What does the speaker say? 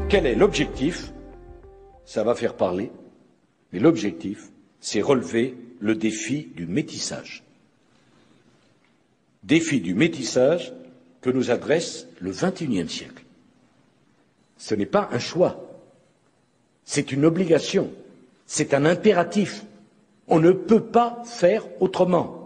quel est l'objectif? Ça va faire parler, mais l'objectif, c'est relever le défi du métissage. Défi du métissage que nous adresse le XXIe siècle. Ce n'est pas un choix, c'est une obligation, c'est un impératif. On ne peut pas faire autrement.